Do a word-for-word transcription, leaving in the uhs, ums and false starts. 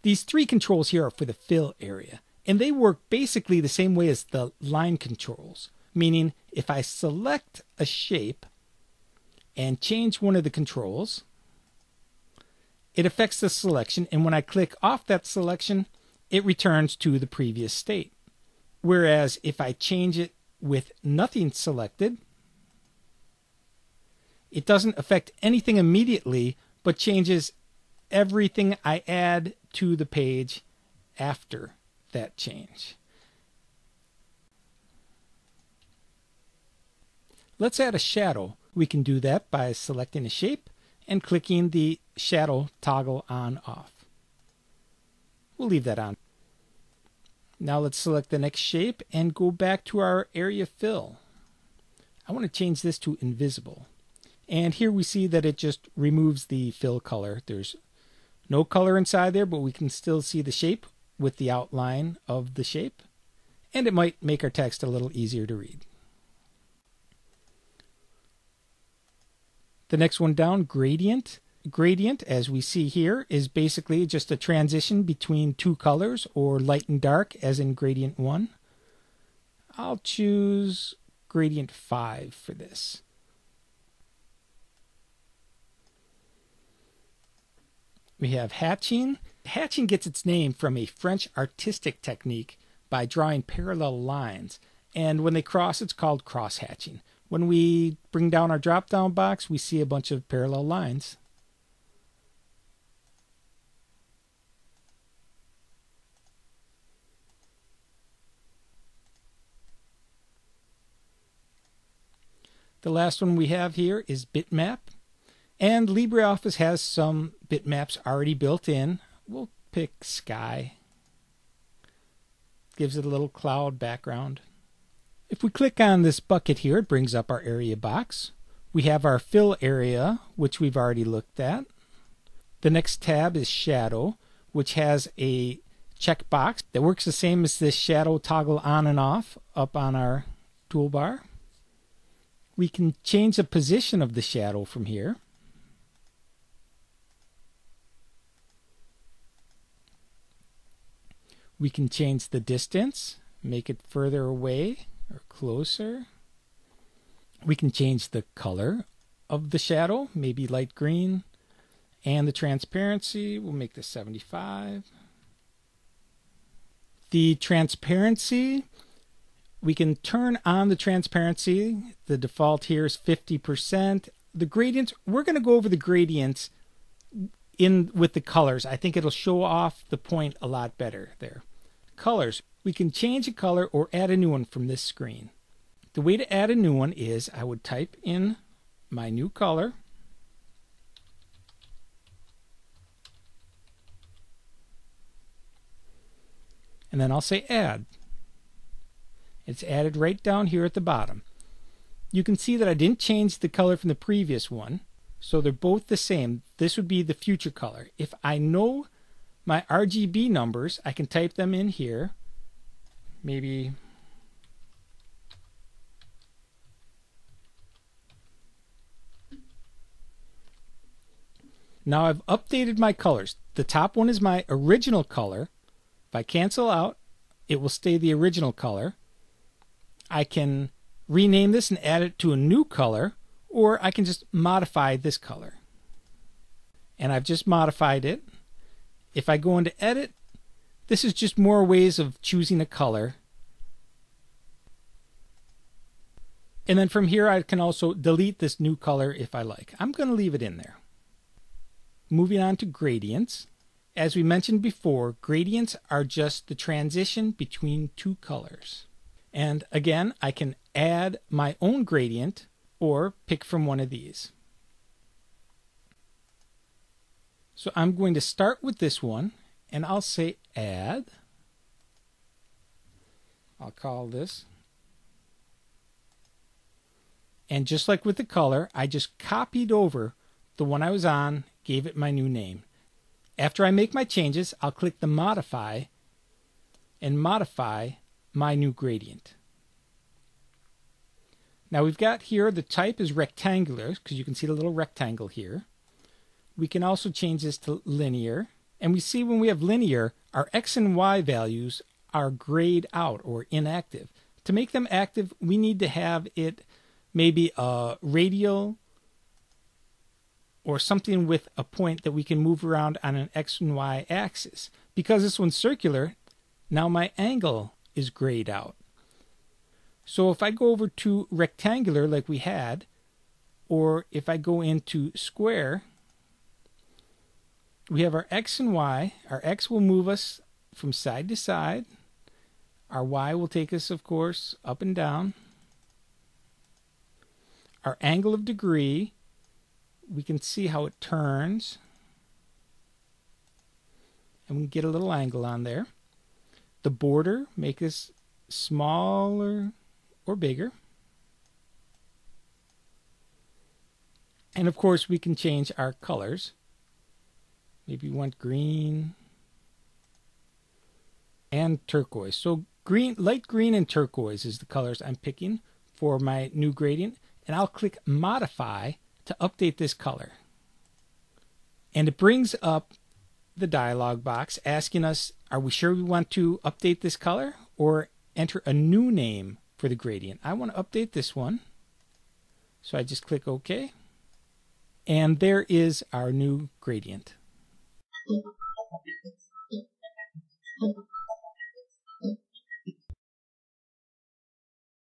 These three controls here are for the fill area, and they work basically the same way as the line controls, meaning if I select a shape and change one of the controls, it affects the selection, and when I click off that selection, it returns to the previous state. Whereas if I change it with nothing selected, it doesn't affect anything immediately, but changes everything I add to the page after that change. Let's add a shadow. We can do that by selecting a shape and clicking the shadow toggle on off. We'll leave that on. Now let's select the next shape and go back to our area fill. I want to change this to invisible. And here we see that it just removes the fill color. There's no color inside there, but we can still see the shape with the outline of the shape. And it might make our text a little easier to read. The next one down, gradient. Gradient, as we see here, is basically just a transition between two colors, or light and dark, as in gradient one. I'll choose gradient five for this. We have hatching. Hatching gets its name from a French artistic technique by drawing parallel lines, and when they cross, it's called cross-hatching. When we bring down our drop-down box, we see a bunch of parallel lines. The last one we have here is bitmap. And LibreOffice has some bitmaps already built in. We'll pick sky. Gives it a little cloud background. If we click on this bucket here, it brings up our area box. We have our fill area, which we've already looked at. The next tab is shadow, which has a checkbox that works the same as this shadow toggle on and off up on our toolbar. We can change the position of the shadow from here. We can change the distance, make it further away or closer. We can change the color of the shadow, maybe light green. And the transparency, we'll make this seventy-five. The transparency, we can turn on the transparency. The default here is fifty percent. The gradients, we're going to go over the gradients in with the colors. I think it'll show off the point a lot better there. Colors, we can change a color or add a new one from this screen. The way to add a new one is I would type in my new color. And then I'll say add. It's added right down here at the bottom. You can see that I didn't change the color from the previous one, so they're both the same. This would be the future color. If I know my R G B numbers, I can type them in here. Maybe now I've updated my colors. The top one is my original color. If I cancel out, it will stay the original color. I can rename this and add it to a new color, or I can just modify this color. And I've just modified it. If I go into edit, this is just more ways of choosing a color. And then from here I can also delete this new color if I like. I'm going to leave it in there. Moving on to gradients. As we mentioned before, gradients are just the transition between two colors. And again, I can add my own gradient or pick from one of these. So I'm going to start with this one, and I'll say add. I'll call this. And just like with the color, I just copied over the one I was on, gave it my new name. After I make my changes, I'll click the modify and modify my new gradient. Now we've got here the type is rectangular because you can see the little rectangle here. We can also change this to linear. And we see when we have linear, our X and Y values are grayed out or inactive. To make them active, we need to have it maybe a radial or something with a point that we can move around on an X and Y axis. Because this one's circular, now my angle is grayed out. So if I go over to rectangular like we had, or if I go into square, we have our X and Y. Our X will move us from side to side. Our Y will take us, of course, up and down. Our angle of degree, we can see how it turns. And we can get a little angle on there. The border, make this smaller or bigger. And of course, we can change our colors. Maybe we want green and turquoise. So green, light green and turquoise is the colors I'm picking for my new gradient. And I'll click Modify to update this color. And it brings up the dialog box asking us, are we sure we want to update this color or enter a new name for the gradient? I want to update this one. So I just click OK. And there is our new gradient.